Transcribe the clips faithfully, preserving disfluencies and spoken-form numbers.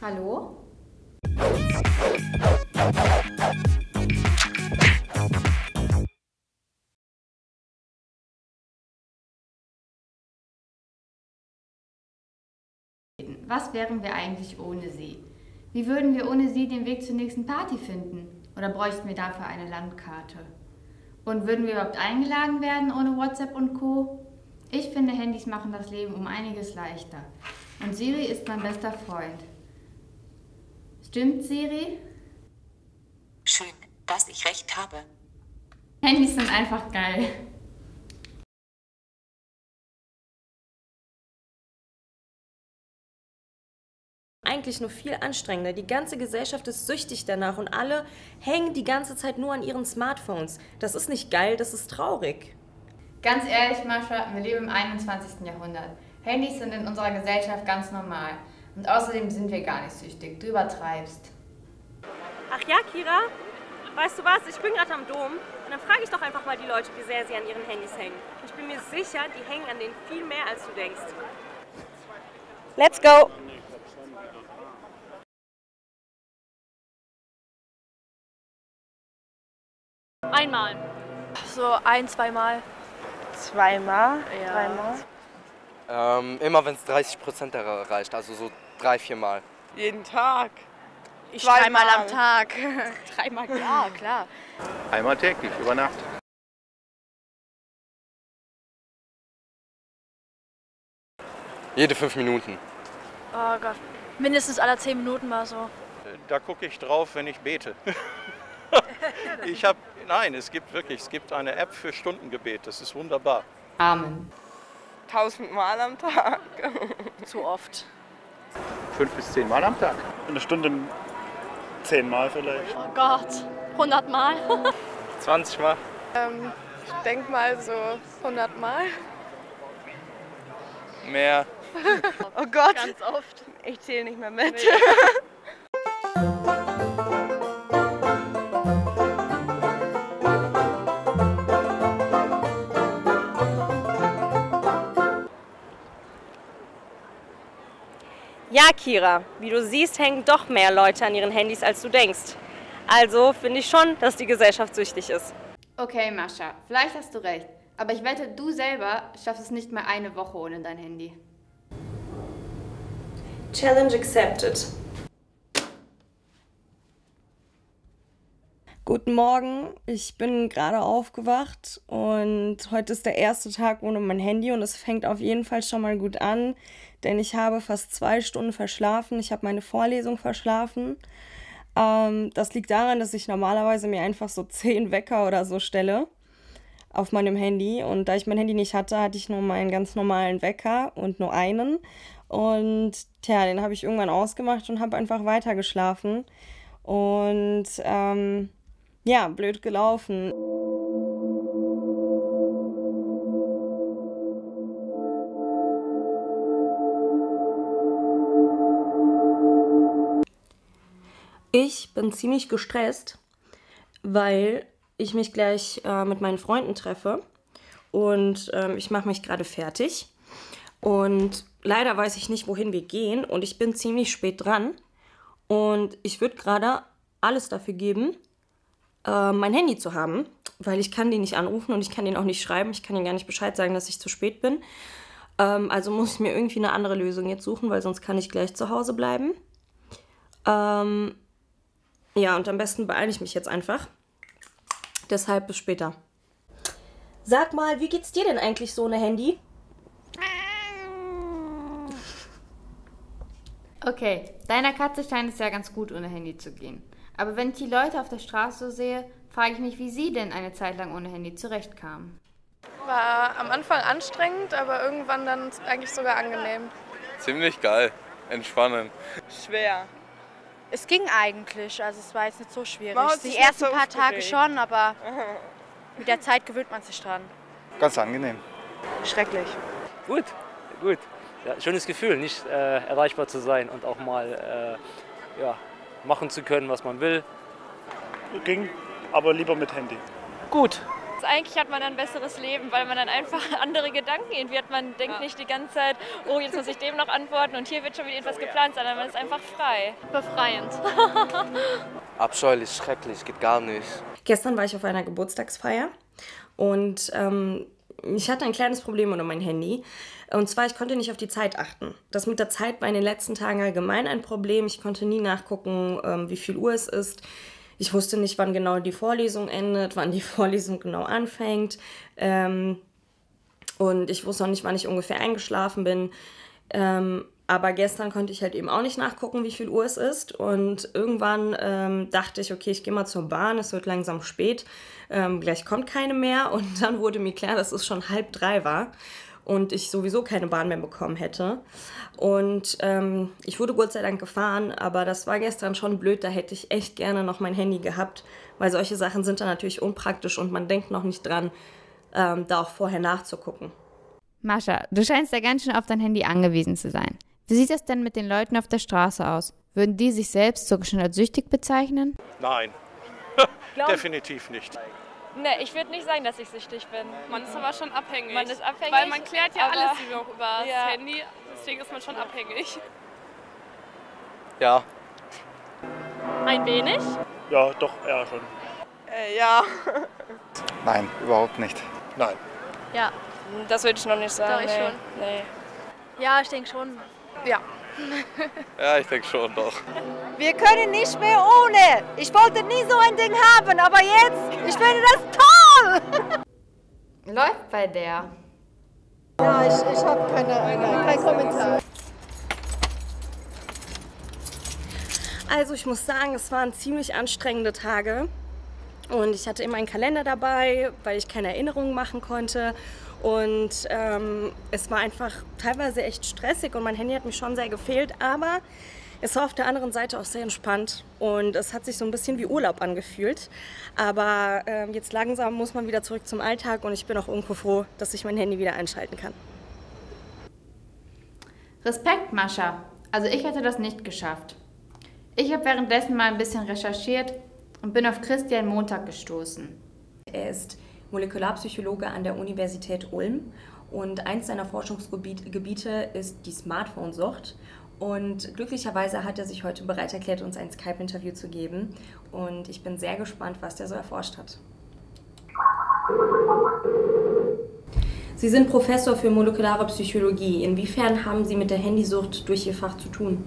Hallo? Was wären wir eigentlich ohne sie? Wie würden wir ohne sie den Weg zur nächsten Party finden? Oder bräuchten wir dafür eine Landkarte? Und würden wir überhaupt eingeladen werden ohne WhatsApp und Co.? Ich finde, Handys machen das Leben um einiges leichter. Und Siri ist mein bester Freund. Stimmt, Siri? Schön, dass ich recht habe. Handys sind einfach geil. Eigentlich nur viel anstrengender. Die ganze Gesellschaft ist süchtig danach und alle hängen die ganze Zeit nur an ihren Smartphones. Das ist nicht geil, das ist traurig. Ganz ehrlich, Mascha, wir leben im einundzwanzigsten Jahrhundert. Handys sind in unserer Gesellschaft ganz normal. Und außerdem sind wir gar nicht süchtig. Du übertreibst. Ach ja, Kira? Weißt du was? Ich bin gerade am Dom und dann frage ich doch einfach mal die Leute, wie sehr sie an ihren Handys hängen. Ich bin mir sicher, die hängen an denen viel mehr, als du denkst. Let's go! Einmal. So ein, zweimal. Zweimal? Ja. Dreimal? Ähm, immer wenn es dreißig Prozent erreicht, also so drei, vier Mal. Jeden Tag. Ich Zweimal. dreimal am Tag. Dreimal, ja, klar. Einmal täglich, über Nacht. Jede fünf Minuten. Oh Gott. Mindestens alle zehn Minuten mal so. Da gucke ich drauf, wenn ich bete. ich habe, nein, es gibt wirklich, es gibt eine App für Stundengebet. Das ist wunderbar. Amen. Tausendmal am Tag. Zu oft. Fünf bis zehn Mal am Tag. Eine Stunde zehnmal vielleicht. Oh Gott, hundert Mal. zwanzig Mal. Ähm, ich denke mal so hundert Mal. Mehr. Oh Gott. Ganz oft. Ich zähle nicht mehr mit. Nee. Ja, Kira, wie du siehst, hängen doch mehr Leute an ihren Handys, als du denkst. Also finde ich schon, dass die Gesellschaft süchtig ist. Okay, Mascha, vielleicht hast du recht. Aber ich wette, du selber schaffst es nicht mehr eine Woche ohne dein Handy. Challenge accepted. Guten Morgen, ich bin gerade aufgewacht und heute ist der erste Tag ohne mein Handy und es fängt auf jeden Fall schon mal gut an, denn ich habe fast zwei Stunden verschlafen. Ich habe meine Vorlesung verschlafen. Ähm, das liegt daran, dass ich normalerweise mir einfach so zehn Wecker oder so stelle auf meinem Handy und da ich mein Handy nicht hatte, hatte ich nur meinen ganz normalen Wecker und nur einen und tja, den habe ich irgendwann ausgemacht und habe einfach weiter geschlafen und ähm, ja, blöd gelaufen. Ich bin ziemlich gestresst, weil ich mich gleich äh, mit meinen Freunden treffe und ähm, ich mache mich gerade fertig und leider weiß ich nicht, wohin wir gehen und ich bin ziemlich spät dran und ich würde gerade alles dafür geben, äh, mein Handy zu haben, weil ich kann den nicht anrufen und ich kann den auch nicht schreiben, ich kann ihnen gar nicht Bescheid sagen, dass ich zu spät bin. Ähm, also muss ich mir irgendwie eine andere Lösung jetzt suchen, weil sonst kann ich gleich zu Hause bleiben. Ähm, ja, und am besten beeile ich mich jetzt einfach. Deshalb bis später. Sag mal, wie geht's dir denn eigentlich so ohne Handy? Okay, deiner Katze scheint es ja ganz gut, ohne Handy zu gehen. Aber wenn ich die Leute auf der Straße so sehe, frage ich mich, wie sie denn eine Zeit lang ohne Handy zurechtkamen. War am Anfang anstrengend, aber irgendwann dann eigentlich sogar angenehm. Ziemlich geil. Entspannend. Schwer. Es ging eigentlich, also es war jetzt nicht so schwierig. Man hat Die sich ersten nicht so paar Tage aufgeregt. schon, aber mit der Zeit gewöhnt man sich dran. Ganz angenehm. Schrecklich. Gut, gut. Ja, schönes Gefühl, nicht äh, erreichbar zu sein und auch mal äh, ja, machen zu können, was man will. Ging, aber lieber mit Handy. Gut, Eigentlich hat man ein besseres Leben, weil man dann einfach andere Gedanken irgendwie hat. Man denkt nicht die ganze Zeit, oh, jetzt muss ich dem noch antworten und hier wird schon wieder etwas geplant, sondern man ist einfach frei. Befreiend. Abscheulich, schrecklich, geht gar nicht. Gestern war ich auf einer Geburtstagsfeier und ähm, ich hatte ein kleines Problem unter mein Handy. Und zwar, ich konnte nicht auf die Zeit achten. Das mit der Zeit war in den letzten Tagen allgemein ein Problem. Ich konnte nie nachgucken, ähm, wie viel Uhr es ist. Ich wusste nicht, wann genau die Vorlesung endet, wann die Vorlesung genau anfängt. Ähm, und ich wusste auch nicht, wann ich ungefähr eingeschlafen bin. Ähm, aber gestern konnte ich halt eben auch nicht nachgucken, wie viel Uhr es ist. Und irgendwann ähm, dachte ich, okay, ich gehe mal zur Bahn, es wird langsam spät. Ähm, gleich kommt keine mehr. Und dann wurde mir klar, dass es schon halb drei war. Und ich sowieso keine Bahn mehr bekommen hätte. Und ähm, ich wurde Gott sei Dank gefahren, aber das war gestern schon blöd, da hätte ich echt gerne noch mein Handy gehabt, weil solche Sachen sind dann natürlich unpraktisch und man denkt noch nicht dran, ähm, da auch vorher nachzugucken. Mascha, du scheinst ja ganz schön auf dein Handy angewiesen zu sein. Wie sieht das denn mit den Leuten auf der Straße aus? Würden die sich selbst sogar schon als süchtig bezeichnen? Nein, definitiv nicht. Ne, ich würde nicht sagen, dass ich süchtig bin. Man ist aber schon abhängig. Man ist abhängig. Weil man klärt ja aber, alles noch über das ja. Handy, deswegen ist man schon abhängig. Ja. Ein wenig? Ja, doch, ja schon. Äh, ja. Nein, überhaupt nicht. Nein. Ja. Das würde ich noch nicht sagen. Doch, ich nee. schon. Nee. Ja, ich denke schon. Ja. Ja, ich denke schon doch. Wir können nicht mehr ohne. Ich wollte nie so ein Ding haben, aber jetzt, ich finde das toll. Läuft bei der. Ja, ich, ich habe keine, keine, keinen Kommentar. Also ich muss sagen, es waren ziemlich anstrengende Tage. Und ich hatte immer einen Kalender dabei, weil ich keine Erinnerungen machen konnte. Und ähm, es war einfach teilweise echt stressig und mein Handy hat mich schon sehr gefehlt, aber es war auf der anderen Seite auch sehr entspannt und es hat sich so ein bisschen wie Urlaub angefühlt. Aber ähm, jetzt langsam muss man wieder zurück zum Alltag und ich bin auch irgendwo froh, dass ich mein Handy wieder einschalten kann. Respekt, Mascha. Also ich hätte das nicht geschafft. Ich habe währenddessen mal ein bisschen recherchiert und bin auf Christian Montag gestoßen. Er ist Molekularpsychologe an der Universität Ulm und eins seiner Forschungsgebiete ist die Smartphone-Sucht. Und glücklicherweise hat er sich heute bereit erklärt, uns ein Skype-Interview zu geben. Und ich bin sehr gespannt, was der so erforscht hat. Sie sind Professor für molekulare Psychologie. Inwiefern haben Sie mit der Handysucht durch Ihr Fach zu tun?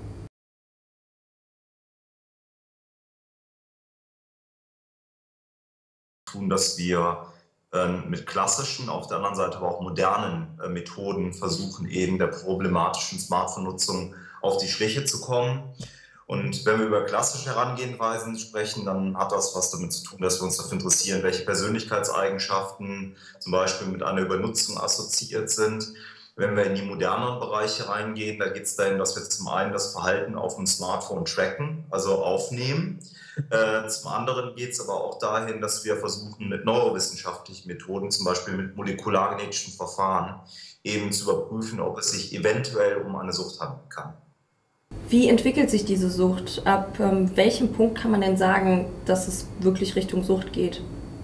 Tun, dass wir äh, mit klassischen, auf der anderen Seite aber auch modernen äh, Methoden versuchen, eben der problematischen Smartphone-Nutzung auf die Schliche zu kommen. Und wenn wir über klassische Herangehensweisen sprechen, dann hat das was damit zu tun, dass wir uns dafür interessieren, welche Persönlichkeitseigenschaften zum Beispiel mit einer Übernutzung assoziiert sind. Wenn wir in die moderneren Bereiche reingehen, da geht es dahin, dass wir zum einen das Verhalten auf dem Smartphone tracken, also aufnehmen. Äh, zum anderen geht es aber auch dahin, dass wir versuchen, mit neurowissenschaftlichen Methoden, zum Beispiel mit molekulargenetischen Verfahren, eben zu überprüfen, ob es sich eventuell um eine Sucht handeln kann. Wie entwickelt sich diese Sucht? Ab ähm, welchem Punkt kann man denn sagen, dass es wirklich Richtung Sucht geht?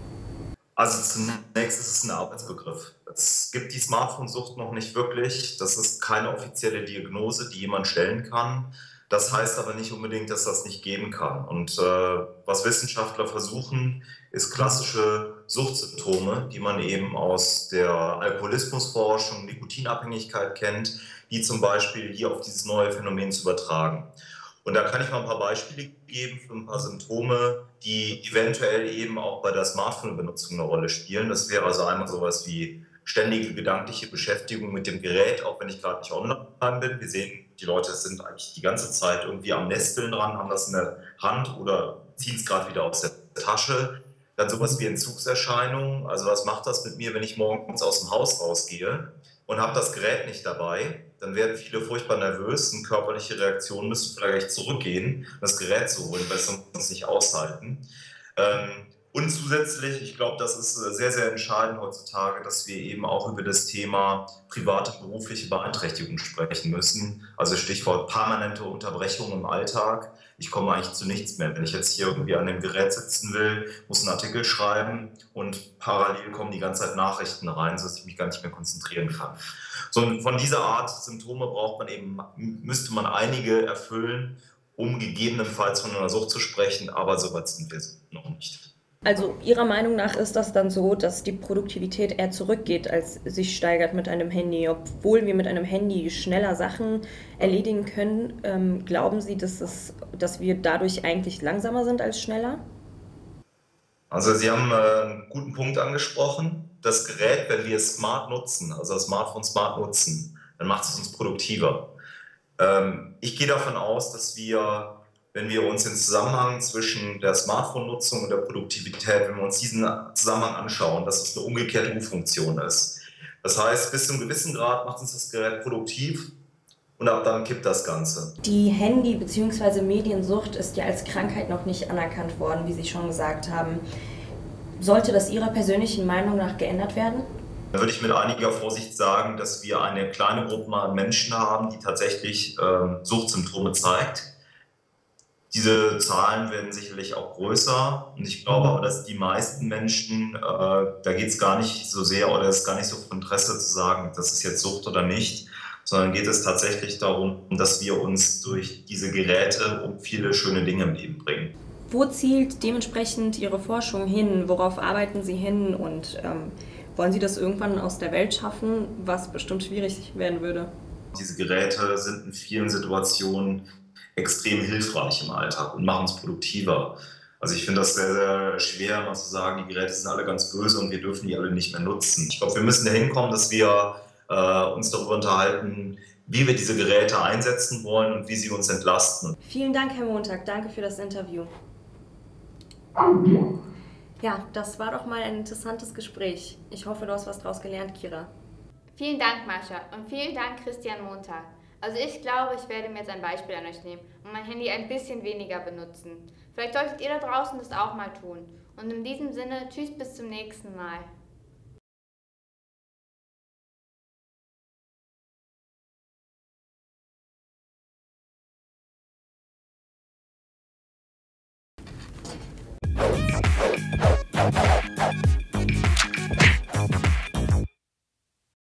Also zunächst ist es ein Arbeitsbegriff. Es gibt die Smartphone-Sucht noch nicht wirklich. Das ist keine offizielle Diagnose, die jemand stellen kann. Das heißt aber nicht unbedingt, dass das nicht geben kann. Und äh, was Wissenschaftler versuchen, ist klassische Suchtsymptome, die man eben aus der Alkoholismusforschung, Nikotinabhängigkeit kennt, die zum Beispiel hier auf dieses neue Phänomen zu übertragen. Und da kann ich mal ein paar Beispiele geben für ein paar Symptome, die eventuell eben auch bei der Smartphone-Benutzung eine Rolle spielen. Das wäre also einmal sowas wie ständige gedankliche Beschäftigung mit dem Gerät, auch wenn ich gerade nicht online bin. Wir sehen, die Leute sind eigentlich die ganze Zeit irgendwie am Nesteln dran, haben das in der Hand oder ziehen es gerade wieder aus der Tasche. Dann sowas wie Entzugserscheinungen. Also was macht das mit mir, wenn ich morgens aus dem Haus rausgehe und habe das Gerät nicht dabei? Dann werden viele furchtbar nervös, eine körperliche Reaktion, müssen vielleicht zurückgehen, das Gerät zu holen, weil sie uns nicht aushalten. Ähm, und zusätzlich, ich glaube, das ist sehr, sehr entscheidend heutzutage, dass wir eben auch über das Thema private berufliche Beeinträchtigung sprechen müssen. Also Stichwort permanente Unterbrechung im Alltag. ich komme eigentlich zu nichts mehr. Wenn ich jetzt hier irgendwie an dem Gerät sitzen will, muss einen Artikel schreiben und parallel kommen die ganze Zeit Nachrichten rein, sodass ich mich gar nicht mehr konzentrieren kann. So, und von dieser Art Symptome braucht man eben, müsste man einige erfüllen, um gegebenenfalls von einer Sucht zu sprechen, aber so weit sind wir noch nicht. Also Ihrer Meinung nach ist das dann so, dass die Produktivität eher zurückgeht, als sich steigert mit einem Handy? Obwohl wir mit einem Handy schneller Sachen erledigen können, ähm, glauben Sie, dass, es, dass wir dadurch eigentlich langsamer sind als schneller? Also Sie haben äh, einen guten Punkt angesprochen. Das Gerät, wenn wir es smart nutzen, also das Smartphone smart nutzen, dann macht es uns produktiver. Ähm, ich gehe davon aus, dass wir, wenn wir uns den Zusammenhang zwischen der Smartphone-Nutzung und der Produktivität, wenn wir uns diesen Zusammenhang anschauen, dass es eine umgekehrte U-Funktion ist. Das heißt, bis zu einem gewissen Grad macht uns das Gerät produktiv und ab dann kippt das Ganze. Die Handy- bzw. Mediensucht ist ja als Krankheit noch nicht anerkannt worden, wie Sie schon gesagt haben. Sollte das Ihrer persönlichen Meinung nach geändert werden? Da würde ich mit einiger Vorsicht sagen, dass wir eine kleine Gruppe an Menschen haben, die tatsächlich äh, Suchtsymptome zeigt. Diese Zahlen werden sicherlich auch größer und ich glaube aber, dass die meisten Menschen, äh, da geht es gar nicht so sehr oder es ist gar nicht so von Interesse zu sagen, das ist jetzt Sucht oder nicht, sondern geht es tatsächlich darum, dass wir uns durch diese Geräte um viele schöne Dinge im Leben bringen. Wo zielt dementsprechend Ihre Forschung hin? Worauf arbeiten Sie hin und ähm, wollen Sie das irgendwann aus der Welt schaffen, was bestimmt schwierig werden würde? Diese Geräte sind in vielen Situationen extrem hilfreich im Alltag und machen uns produktiver. Also ich finde das sehr, sehr schwer, mal zu sagen, die Geräte sind alle ganz böse und wir dürfen die alle nicht mehr nutzen. Ich glaube, wir müssen dahin kommen, dass wir äh, uns darüber unterhalten, wie wir diese Geräte einsetzen wollen und wie sie uns entlasten. Vielen Dank, Herr Montag. Danke für das Interview. Ja, das war doch mal ein interessantes Gespräch. Ich hoffe, du hast was draus gelernt, Kira. Vielen Dank, Mascha, und vielen Dank, Christian Montag. Also ich glaube, ich werde mir jetzt ein Beispiel an euch nehmen und mein Handy ein bisschen weniger benutzen. Vielleicht solltet ihr da draußen das auch mal tun. Und in diesem Sinne, tschüss, bis zum nächsten Mal. Oh,